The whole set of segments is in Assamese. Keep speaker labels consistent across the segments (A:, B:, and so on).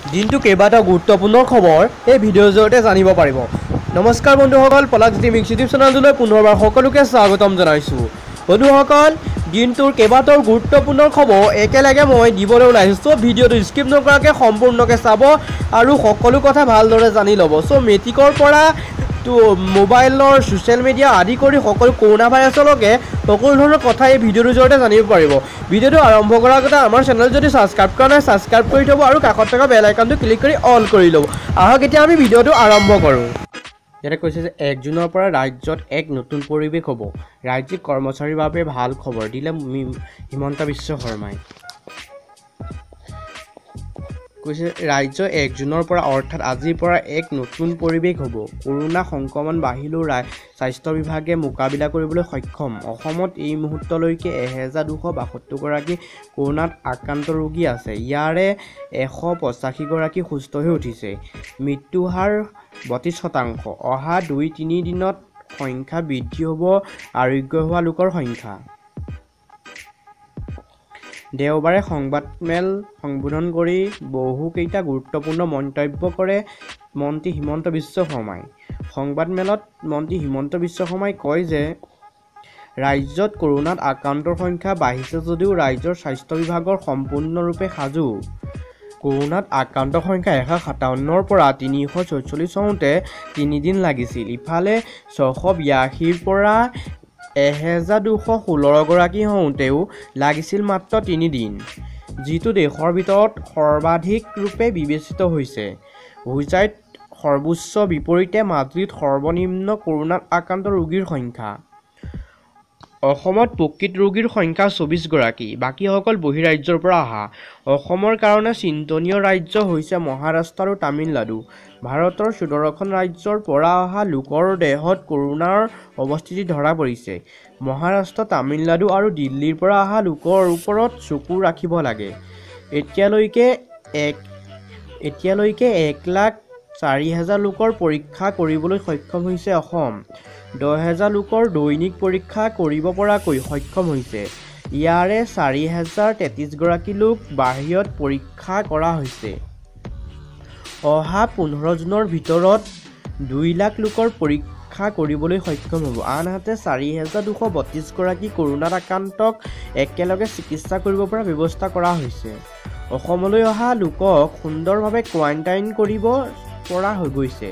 A: দিনটো কেইবাটাও গুৰুত্বপূৰ্ণ খবৰ এই ভিডিঅ'ৰ জৰিয়তে জানিব পাৰিব। নমস্কাৰ বন্ধুসকল, পলাশজ্যোতি মিক্স ইউটিউব চেনেলটোলৈ পুনৰবাৰ সকলোকে স্বাগতম জনাইছোঁ। বন্ধুসকল, দিনটোৰ কেইবাটাও গুৰুত্বপূৰ্ণ খবৰ একেলগে মই দিবলৈ ওলাইছোঁ। ভিডিঅ'টো স্কিপ নকৰাকৈ সম্পূৰ্ণকৈ চাব আৰু সকলো কথা ভালদৰে জানি ল'ব। মেট্ৰিকৰ পৰা মোবাইলৰ ছ'চিয়েল মিডিয়া আদি কৰি সকলো কৰোণা ভাইৰাছলৈকে সকলো ধৰণৰ কথা এই ভিডিঅ'টোৰ জৰিয়তে জানিব পাৰিব। ভিডিঅ'টো আৰম্ভ কৰাৰ আগতে আমাৰ চেনেল যদি ছাবস্ক্ৰাইব কৰা নাই ছাবস্ক্ৰাইব কৰি থ'ব আৰু কাষত থকা বেল আইকনটো ক্লিক কৰি অল কৰি ল'ব। আহক এতিয়া আমি ভিডিঅ'টো আৰম্ভ কৰোঁ। ইয়াতে কৈছে যে 1 জুনৰ পৰা ৰাজ্যত এক নতুন পৰিৱেশ হ'ব। ৰাজ্যিক কৰ্মচাৰীৰ বাবে ভাল খবৰ দিলে হিমন্ত বিশ্ব শৰ্মাই। কৈছে ৰাজ্য 1 জুনৰ পৰা অৰ্থাৎ আজিৰ পৰা এক নতুন পৰিৱেশ হ'ব। কৰোণা সংক্ৰমণ বাঢ়িলেও স্বাস্থ্য বিভাগে মোকাবিলা কৰিবলৈ সক্ষম। অসমত এই মুহূৰ্তলৈকে 1272 গৰাকী কৰোণাত আক্ৰান্ত ৰোগী আছে। ইয়াৰে 185 গৰাকী সুস্থ হৈ উঠিছে। মৃত্যুৰ হাৰ 32%। অহা 2-3 দিনত সংখ্যা বৃদ্ধি হ'ব আৰোগ্য হোৱা লোকৰ সংখ্যা। দেওবাৰে সংবাদমেল সম্বোধন কৰি বহুকেইটা গুৰুত্বপূৰ্ণ মন্তব্য কৰে মন্ত্ৰী হিমন্ত বিশ্ব শৰ্মাই। সংবাদমেলত মন্ত্ৰী হিমন্ত বিশ্ব শৰ্মাই কয় যে ৰাজ্যত কৰোণাত আক্ৰান্তৰ সংখ্যা বাঢ়িছে যদিও ৰাজ্যৰ স্বাস্থ্য বিভাগৰ সম্পূৰ্ণৰূপে সাজু। কৰোণাত আক্ৰান্তৰ সংখ্যা 157ৰ পৰা 344 হওঁতে 3 দিন লাগিছিল। ইফালে 682ৰ পৰা 1216 গৰাকী হওঁতেও লাগিছিল মাত্ৰ 3 দিন, যিটো দেশৰ ভিতৰত সৰ্বাধিক ৰূপে বিবেচিত হৈছে। হুজাইত সৰ্বোচ্চ বিপৰীতে মাদ্ৰিদ সৰ্বনিম্ন কৰোণাত আক্ৰান্ত ৰোগীৰ সংখ্যা। অসমত প্ৰকৃত ৰোগীৰ সংখ্যা 24 গৰাকী, বাকীসকল বহিৰাজ্যৰ পৰা অহা। অসমৰ কাৰণে চিন্তনীয় ৰাজ্য হৈছে মহাৰাষ্ট্ৰ আৰু তামিলনাডু। ভাৰতৰ 14খন ৰাজ্যৰ পৰা অহা লোকৰ দেহত কৰোণাৰ অৱস্থিতি ধৰা পৰিছে। মহাৰাষ্ট্ৰ, তামিলনাডু আৰু দিল্লীৰ পৰা অহা লোকৰ ওপৰত চকু ৰাখিব লাগে। এতিয়ালৈকে 1,04,000 লোকৰ পৰীক্ষা কৰিবলৈ সক্ষম হৈছে অসম। 10,000 লোকৰ দৈনিক পৰীক্ষা কৰিব পৰাকৈ সক্ষম হৈছে। ইয়াৰে 4,033 গৰাকী লোক বাহিৰত পৰীক্ষা কৰা হৈছে। অহা 15 জুনৰ ভিতৰত 2 লাখ লোকৰ পৰীক্ষা কৰিবলৈ সক্ষম হ'ব। আনহাতে 4,232 গৰাকী কৰোণাত আক্ৰান্তক একেলগে চিকিৎসা কৰিব পৰা ব্যৱস্থা কৰা হৈছে। অসমলৈ অহা লোকক সুন্দৰভাৱে কোৱাৰেণ্টাইন কৰিব পৰা হৈ গৈছে।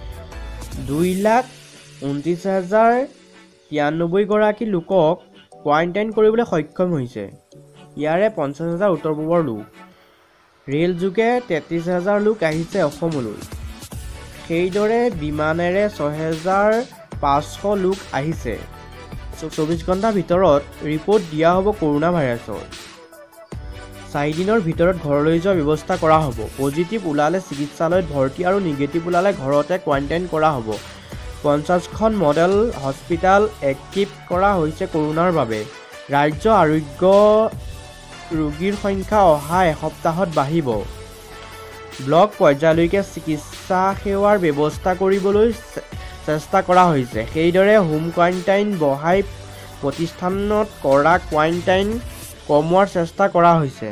A: 2,29,093 গৰাকী লোকক কোৱাৰেণ্টাইন কৰিবলৈ সক্ষম হৈছে। ইয়াৰে 50,000 উত্তৰ-পূবৰ লোক। ৰেল যোগে 33,000 লোক আহিছে অসমলৈ। সেইদৰে বিমানেৰে 6,500 লোক আহিছে। 24 ঘণ্টাৰ ভিতৰত ৰিপৰ্ট দিয়া হ'ব কৰোণা ভাইৰাছৰ। 4 দিনৰ ভিতৰত ঘৰলৈ যোৱাৰ ব্যৱস্থা কৰা হ'ব। পজিটিভ ওলালে চিকিৎসালয়ত ভৰ্তি আৰু নিগেটিভ ওলালে ঘৰতে কোৱাৰেণ্টাইন কৰা হ'ব। 50খন মডেল হস্পিটেল এক্টিভ কৰা হৈছে কৰোণাৰ বাবে। ৰাজ্য আৰোগ্য ৰোগীৰ সংখ্যা অহা এসপ্তাহত বাঢ়িব। ব্লক পৰ্যায়লৈকে চিকিৎসা সেৱাৰ ব্যৱস্থা কৰিবলৈ চেষ্টা কৰা হৈছে। সেইদৰে হোম কোৱাৰেণ্টাইন বঢ়াই প্ৰতিষ্ঠানত কৰা কোৱাৰেণ্টাইন কমোৱাৰ চেষ্টা কৰা হৈছে।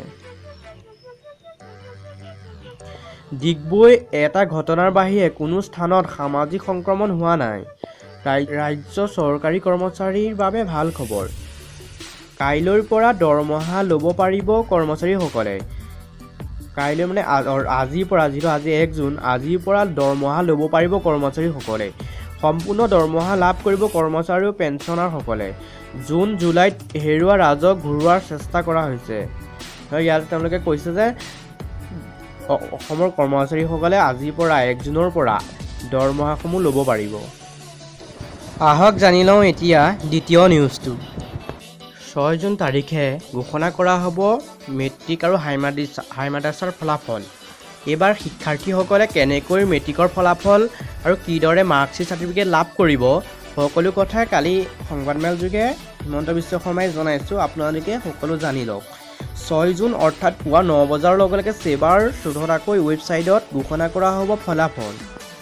A: ডিগবৈ এটা ঘটনাৰ বাহিৰে কোনো স্থানত সামাজিক সংক্ৰমণ হোৱা নাই। ৰাজ্য চৰকাৰী কৰ্মচাৰীৰ বাবে ভাল খবৰ। কাইলৈৰ পৰা দৰমহা ল'ব পাৰিব কৰ্মচাৰীসকলে। কাইলৈ মানে আজিৰ পৰা, যিটো আজি 1 জুন, আজিৰ পৰা দৰমহা ল'ব পাৰিব কৰ্মচাৰীসকলে। সম্পূৰ্ণ দৰমহা লাভ কৰিব কৰ্মচাৰী আৰু পেঞ্চনাৰসকলে। জুন জুলাইত হেৰুওৱা ৰাজহ ঘূৰোৱাৰ চেষ্টা কৰা হৈছে। ইয়াত তেওঁলোকে কৈছে যে অসমৰ কৰ্মচাৰীসকলে আজিৰ পৰা 1 জুনৰ পৰা দৰমহাসমূহ ল'ব পাৰিব। আহক জানি লওঁ এতিয়া দ্বিতীয় নিউজটো। 6 জুন তাৰিখে ঘোষণা কৰা হ'ব মেট্ৰিক আৰু হাই মাদ্ৰাছাৰ ফলাফল। এইবাৰ শিক্ষাৰ্থীসকলে কেনেকৈ মেট্ৰিকৰ ফলাফল আৰু কিদৰে মাৰ্কশ্বিট চাৰ্টিফিকেট লাভ কৰিব, সকলো কথা কালি সংবাদমেল যোগে হিমন্ত বিশ্ব শৰ্মাই জনাইছোঁ। আপোনালোকে সকলো জানি লওক। 6 জুন অৰ্থাৎ পুৱা 9 বজাৰ লগে লগে ছেবাৰ 14টাকৈ ৱেবছাইটত ঘোষণা কৰা হ'ব ফলাফল।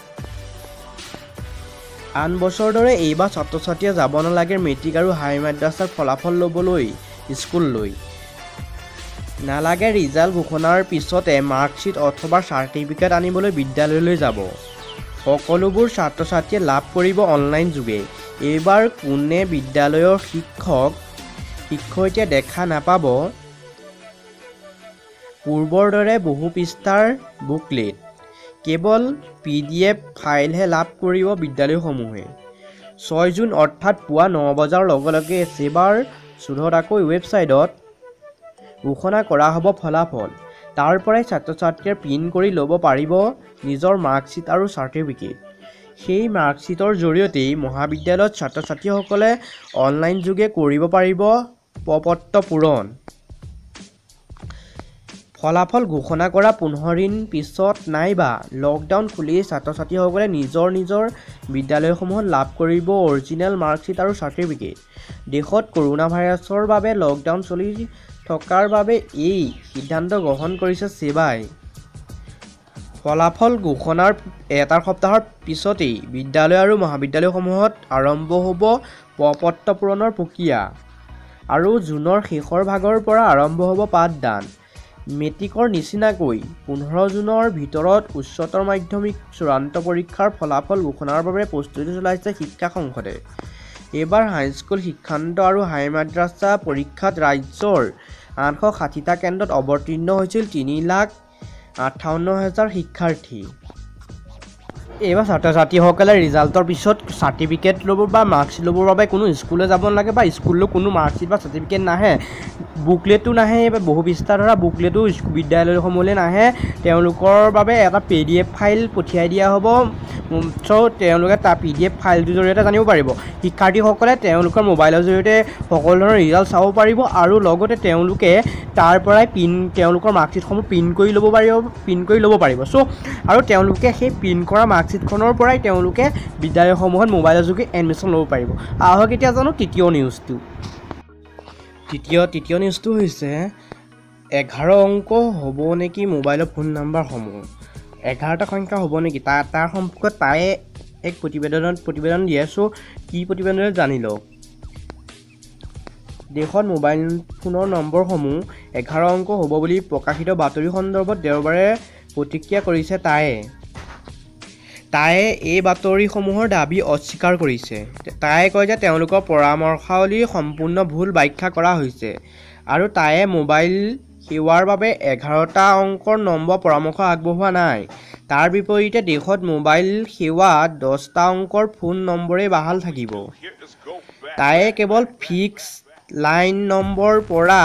A: আন বছৰৰ দৰে এইবাৰ ছাত্ৰ ছাত্ৰীয়ে যাব নালাগে মেট্ৰিক আৰু হাই মাদ্ৰাছাৰ ফলাফল ল'বলৈ স্কুললৈ। নালাগে ৰিজাল্ট ঘোষণাৰ পিছতে মাৰ্কশ্বিট অথবা চাৰ্টিফিকেট আনিবলৈ বিদ্যালয়লৈ যাব। সকলোবোৰ ছাত্ৰ ছাত্ৰীয়ে লাভ কৰিব অনলাইন যোগে। এইবাৰ কোনে বিদ্যালয়ৰ শিক্ষয়িত্ৰীয়ে দেখা নাপাব পূৰ্বৰ দৰে বহু পৃষ্ঠাৰ বুকলেট। কেৱল PDF ফাইলহে লাভ কৰিব বিদ্যালয়সমূহে। 6 জুন অৰ্থাৎ পুৱা 9 বজাৰ লগে লগে এবাৰ চৈধ্যটাকৈ ৱেবছাইটত ঘোষণা কৰা হ'ব ফলাফল। তাৰ পৰাই ছাত্ৰ ছাত্ৰীয়ে প্ৰিণ্ট কৰি ল'ব পাৰিব নিজৰ মাৰ্কশ্বিট আৰু চাৰ্টিফিকেট। সেই মাৰ্কশ্বিটৰ জৰিয়তেই মহাবিদ্যালয়ত ছাত্ৰ ছাত্ৰীসকলে অনলাইন যোগে কৰিব পাৰিব প্ৰপত্ৰ পূৰণ। ফলাফল ঘোষণা কৰা 15 দিন পিছত নাইবা লকডাউন খুলি ছাত্ৰ ছাত্ৰীসকলে নিজৰ বিদ্যালয়সমূহত লাভ কৰিব অৰিজিনেল মাৰ্কশ্বিট আৰু চাৰ্টিফিকেট। দেশত কৰোনা ভাইৰাছৰ বাবে লকডাউন চলি থকাৰ বাবে এই সিদ্ধান্ত গ্ৰহণ কৰিছে ছেবাই। ফলাফল ঘোষণাৰ এটা সপ্তাহৰ পিছতেই বিদ্যালয় আৰু মহাবিদ্যালয়সমূহত আৰম্ভ হ'ব প্ৰপত্ৰ পূৰণৰ প্ৰক্ৰিয়া আৰু জুনৰ শেষৰ ভাগৰ পৰা আৰম্ভ হ'ব পাঠদান। মেট্ৰিকৰ নিচিনাকৈ 15 জুনৰ ভিতৰত উচ্চতৰ মাধ্যমিক চূড়ান্ত পৰীক্ষাৰ ফলাফল ঘোষণাৰ বাবে প্ৰস্তুতি চলাইছে শিক্ষা সংসদে। এইবাৰ হাইস্কুল শিক্ষান্ত আৰু হাই মাদ্ৰাছা পৰীক্ষাত ৰাজ্যৰ 860টা কেন্দ্ৰত অৱতীৰ্ণ হৈছিল 3,58,000 শিক্ষাৰ্থী। এইবাৰ ছাত্ৰ ছাত্ৰীসকলে ৰিজাল্টৰ পিছত চাৰ্টিফিকেট ল'ব বা মাৰ্কশ্বিট ল'বৰ বাবে কোনো স্কুললৈ যাব নালাগে বা স্কুললৈ কোনো মাৰ্কশ্বিট বা চাৰ্টিফিকেট নাহে। বুকলেটো নাহে, বহু পৃষ্ঠা ধৰা বুকলেটো বিদ্যালয়সমূহলৈ নাহে। তেওঁলোকৰ বাবে এটা PDF ফাইল পঠিয়াই দিয়া হ'ব। তেওঁলোকে তাৰ PDF ফাইলটোৰ জৰিয়তে জানিব পাৰিব। শিক্ষাৰ্থীসকলে তেওঁলোকৰ মোবাইলৰ জৰিয়তে সকলো ধৰণৰ ৰিজাল্ট চাব পাৰিব আৰু লগতে তেওঁলোকে তাৰ পৰাই তেওঁলোকৰ মাৰ্কশ্বিটসমূহ প্ৰিণ্ট কৰি ল'ব পাৰিব। আৰু তেওঁলোকে সেই প্ৰিণ্ট কৰা মাৰ্কশ্বিটখনৰ পৰাই তেওঁলোকে বিদ্যালয়সমূহত মোবাইলৰ যোগে এডমিশ্যন ল'ব পাৰিব। আহক এতিয়া জানো তৃতীয় নিউজটো। তৃতীয় নিউজটো হৈছে 11 অংক হ'ব নেকি মোবাইলৰ ফোন নাম্বাৰসমূহ। 11টা সংখ্যা হ'ব নেকি তাৰ সম্পৰ্কত তাই এক প্ৰতিবেদন দি আছোঁ। কি প্ৰতিবেদন জানি লওক। দেশত মোবাইল ফোনৰ নম্বৰসমূহ 11 অংক হ'ব বুলি প্ৰকাশিত বাতৰি সন্দৰ্ভত দেওবাৰে প্ৰতিক্ৰিয়া কৰিছে তায়ে এই বাতৰিসমূহৰ দাবী অস্বীকাৰ কৰিছে। তায়ে কয় যে তেওঁলোকৰ পৰামৰ্শাৱলীৰ সম্পূৰ্ণ ভুল ব্যাখ্যা কৰা হৈছে আৰু তায়ে মোবাইল সেৱাৰ বাবে 11টা অংকৰ নম্বৰ পৰামৰ্শ আগবঢ়োৱা নাই। তাৰ বিপৰীতে দেশত মোবাইল সেৱা 10টা অংকৰ ফোন নম্বৰেই বাহাল থাকিব। তায়ে কেৱল ফিক্স লাইন নম্বৰ পৰা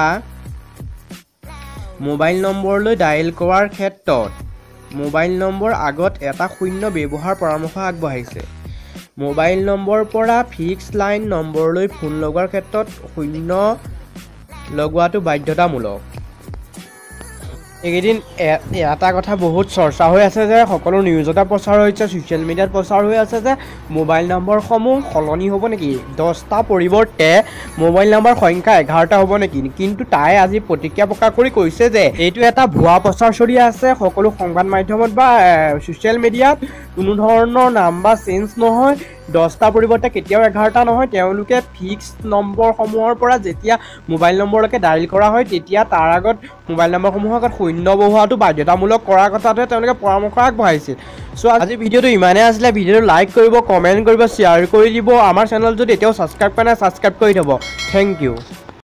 A: মোবাইল নম্বৰলৈ ডায়েল কৰাৰ ক্ষেত্ৰত মোবাইল নম্বৰ আগত এটা 0 ব্যৱহাৰ পৰামৰ্শ আগবঢ়াইছে। মোবাইল নম্বৰ পৰা ফিক্স লাইন নম্বৰলৈ ফোন লগোৱাৰ ক্ষেত্ৰত 0 লগোৱাটো বাধ্যতামূলক। এইকেইদিন এটা কথা বহুত চৰ্চা হৈ আছে যে সকলো নিউজতে প্ৰচাৰ হৈছে, ছ'চিয়েল মিডিয়াত প্ৰচাৰ হৈ আছে যে মোবাইল নম্বৰসমূহ সলনি হ'ব নেকি, 10টা পৰিৱৰ্তে মোবাইল নম্বৰ সংখ্যা 11টা হ'ব নেকি। কিন্তু তাই আজি প্ৰতিক্ৰিয়া প্ৰকাশ কৰি কৈছে যে এইটো এটা ভুৱা প্ৰচাৰ চলি আছে। সকলো সংবাদ মাধ্যমত বা ছ'চিয়েল মিডিয়াত কোনো ধৰণৰ নাম্বাৰ চেঞ্জ নহয়। 10টা পৰিৱৰ্তে কেতিয়াও 11টা নহয়। তেওঁলোকে ফিক্স নম্বৰসমূহৰ পৰা যেতিয়া মোবাইল নম্বৰলৈকে ডায়েল কৰা হয় তেতিয়া তাৰ আগত মোবাইল নম্বৰসমূহৰ আগত 0 বহুৱাটো বাধ্যতামূলক কৰাৰ কথাটোৱে তেওঁলোকে পৰামৰ্শ আগবঢ়াইছিল। আজি ভিডিঅ'টো ইমানেই আছিলে। ভিডিঅ'টো লাইক কৰিব, কমেণ্ট কৰিব, শ্বেয়াৰ কৰি দিব। আমাৰ চেনেল যদি এতিয়াও ছাবস্ক্ৰাইব কৰা নাই ছাবস্ক্ৰাইব কৰি থ'ব। Thank U.